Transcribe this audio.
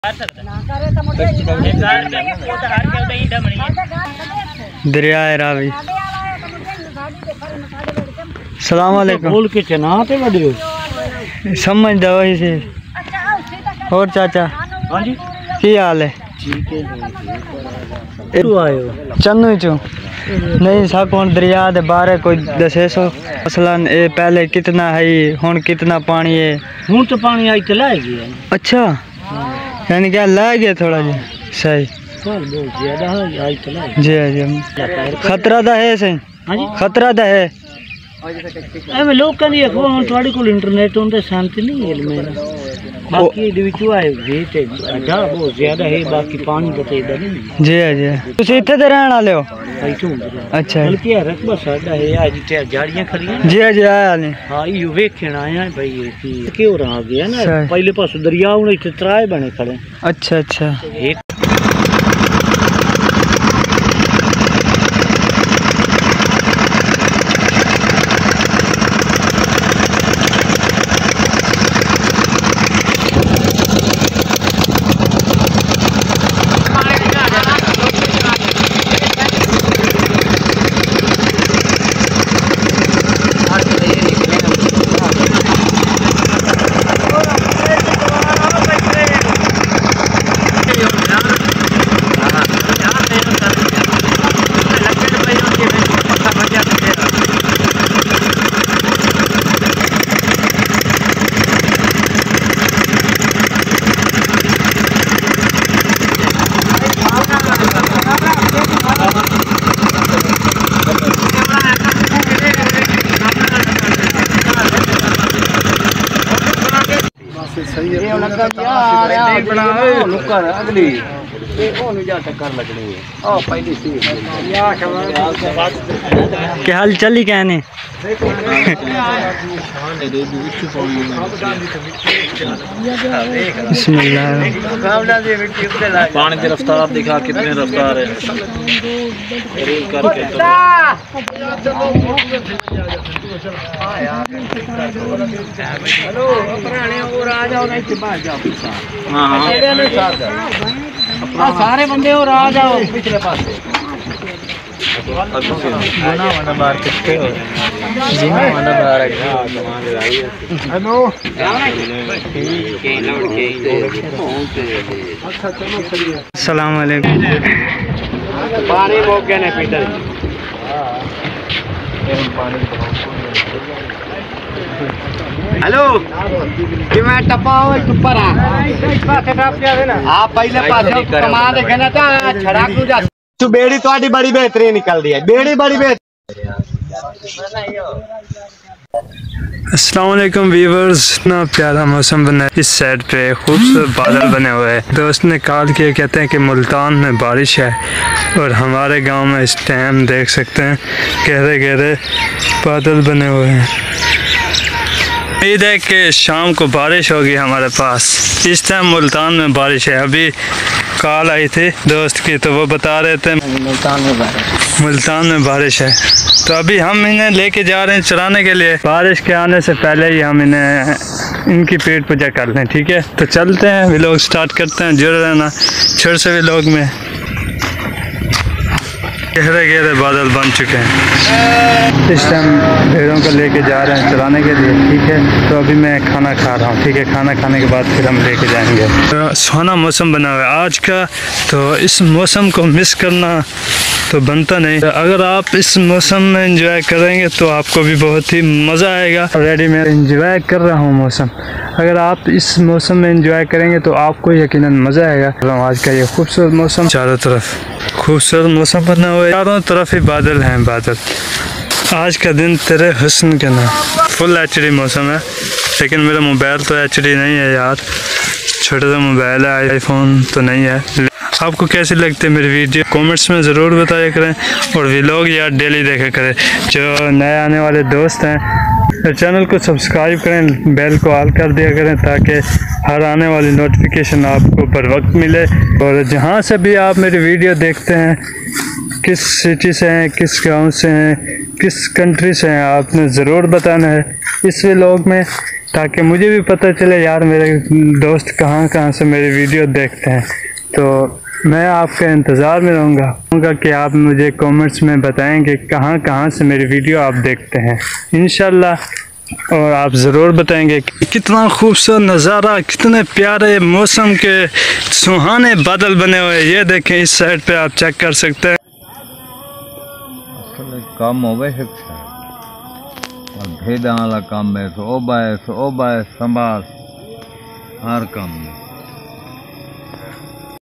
दरिया रावी। सलाम वालेकुम। बोल के चना ते बड़ियो समझदा वही से। और चाचा हां जी की हाल है? ठीक है। तू आयो चन्नू चो नहीं सा कौन दरिया दे बारे कोई दसे सो मसलन ए पहले कितना है हुन कितना पानी है? हूं तो पानी आई चला गया। अच्छा यानी क्या ला गया थोड़ा जी सही बहुत ज्यादा आई चला जी जी खतरा दा है सही। हां जी खतरा दा है एवं लोग कहंदे फोन थोड़ी कोल इंटरनेट होंदे शांति नहीं है मेरा बाकी दे विच आए जी ते अच्छा बहुत ज्यादा है बाकी पानी बतेदा नहीं जी जी तुसी इथे दे रहन वाले हो? अच्छा बल्कि रकबा साडा है आज ते झाड़ियां खड़ियां जी जी आया ने हां ये वेखण आया भाई ये क्यों रहा गया ना पहले पास दरिया उन इथे त्राए बने खड़े। अच्छा अच्छा क्या हाल चली कहने पानी की रफ्तार दिखा कितने रफ्तार है सारे बंदे और आ जाओ पिछले पास सलाम वालेकुम। पानी मौके ने पीटर हेलो कि मैं टप्पा हो ऊपर आ आप पहले पास कमा देखे ना था छड़ा क्यों जा तू बेड़ी तो बड़ी बेहतरीन निकल रही है बेड़ी बड़ी बेहतरीन। अस्सलाम वालेकुम व्यूअर्स। इतना प्यारा मौसम बना है इस साइड पे खूबसूरत बादल बने हुए हैं। दोस्त ने कॉल किया कहते हैं कि मुल्तान में बारिश है और हमारे गांव में इस टाइम देख सकते हैं गहरे गहरे बादल बने हुए हैं। उम्मीद है कि शाम को बारिश होगी हमारे पास। इस टाइम मुल्तान में बारिश है। अभी कॉल आई थी दोस्त की तो वो बता रहे थे मुल्तान में बारिश है। तो अभी हम इन्हें लेके जा रहे हैं चराने के लिए। बारिश के आने से पहले ही हम इन्हें इनकी पेट पूजा कर लें। ठीक है तो चलते हैं व्लॉग स्टार्ट करते हैं। जुड़े रहना छोटे से व्लॉग में। गहरे गहरे बादल बन चुके हैं। इस टाइम भेड़ों को लेके जा रहे हैं चराने के लिए। ठीक है तो अभी मैं खाना खा रहा हूँ। ठीक है खाना खाने के बाद फिर हम लेके जाएंगे। तो सुहाना मौसम बना हुआ है आज का। तो इस मौसम को मिस करना तो बनता नहीं। तो अगर आप इस मौसम में एंजॉय करेंगे तो आपको भी बहुत ही मज़ा आएगा। ऑलरेडी मैं एंजॉय कर रहा हूँ मौसम। अगर आप इस मौसम में एंजॉय करेंगे तो आपको यकीनन मज़ा आएगा। आज का ये खूबसूरत मौसम चारों तरफ खूबसूरत मौसम बना हुआ है। चारों तरफ ही बादल हैं बादल। आज का दिन तेरे हुस्न के नाम। फुल HD मौसम है लेकिन मेरा मोबाइल तो HD नहीं है यार। छोटा सा मोबाइल है आईफोन तो नहीं है। आपको कैसी लगती है मेरी वीडियो कमेंट्स में ज़रूर बताया करें और व्लॉग यार डेली देखा करें। जो नए आने वाले दोस्त हैं तो चैनल को सब्सक्राइब करें बेल को ऑल कर दिया करें ताकि हर आने वाली नोटिफिकेशन आपको बर वक्त मिले। और जहाँ से भी आप मेरी वीडियो देखते हैं किस सिटी से हैं किस गांव से हैं किस कंट्री से हैं आपने ज़रूर बताना है इस व्लॉग में ताकि मुझे भी पता चले यार मेरे दोस्त कहाँ कहाँ से मेरी वीडियो देखते हैं। तो मैं आपका इंतज़ार में रहूँगा कि आप मुझे कमेंट्स में बताएंगे कहाँ कहाँ से मेरी वीडियो आप देखते हैं इंशाल्लाह। और आप ज़रूर बताएंगे कि कितना खूबसूरत नज़ारा, कितने प्यारे मौसम के सुहाने बादल बने हुए। ये देखें, इस साइड पे आप चेक कर सकते हैं। काम हो गए भेदा वाला काम है, सो ओबा है संभाल हर काम में।